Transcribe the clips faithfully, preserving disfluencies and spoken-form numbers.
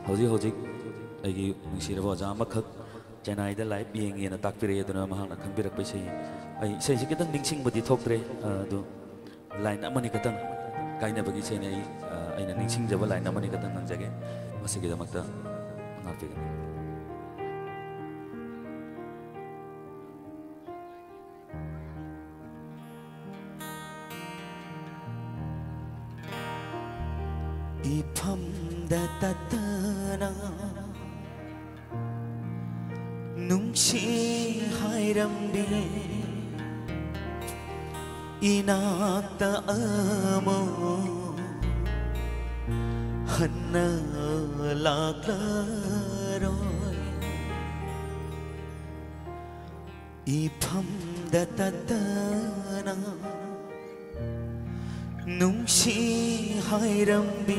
ꯍꯧꯖꯤꯛ ꯍꯧꯖꯤꯛ ꯑꯩꯒꯤ ꯅꯨꯡꯁꯤꯔꯕ ꯑꯣꯖꯥ ꯑꯃꯈꯛ ꯆꯦꯟꯅꯥꯏꯗ ꯂꯥꯏꯞ ꯌꯦꯡꯉꯦꯅ ꯇꯥꯛꯄꯤꯔꯛꯑꯦ ꯑꯗꯨꯅ ꯃꯍꯥꯛꯅ ꯈꯪꯕꯤꯔꯛꯄ ꯏꯁꯩ ꯑꯩ ꯏꯁꯩꯁꯤ ꯈꯤꯇꯪ ꯅꯤꯡꯁꯤꯡꯕꯗꯤ ꯊꯣꯛꯇ꯭ꯔꯦ ꯑꯗꯨ ꯂꯥꯏꯟ ꯑꯃꯅꯤ ꯈꯛꯇꯪ ꯀꯥꯏꯅꯕꯒꯤ ꯏꯁꯩꯅꯤ ꯑꯩ ꯑꯩꯅ ꯅꯤꯡꯁꯤꯡꯖꯕ ꯂꯥꯏꯟ ꯑꯃꯅꯤ ꯈꯛꯇꯪ ꯉꯪꯖꯒꯦ ꯃꯁꯤꯒꯤꯗꯃꯛꯇ ꯉꯥꯛꯄꯤꯒꯅꯤ 이밤다 따따나 뭉치 하이람비 이나다 아모 하나 라클로이 이밤다 따따나 뭉치 하이람비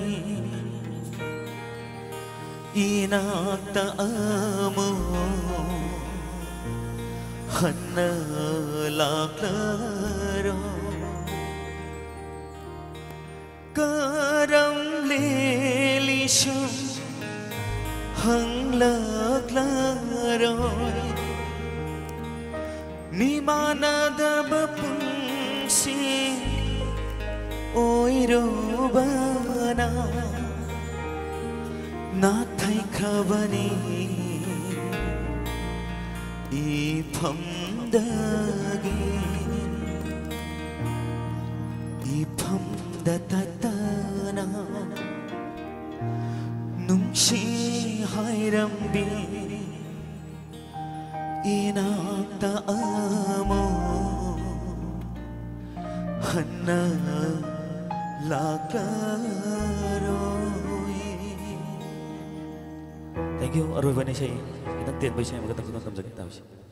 이나다 아모 하나 라클로 까람 레리쇼 항락라로 미만하다 바쁜시 오이로바나 나타이 카바니 이 밤다기 이 밤다타타나 뭉치 하이람비 이나타 아모 하나 라카로이 Thank you. Aroy Vanessa. Itang tiyan ba siya magandang kunang kamsakit tapos.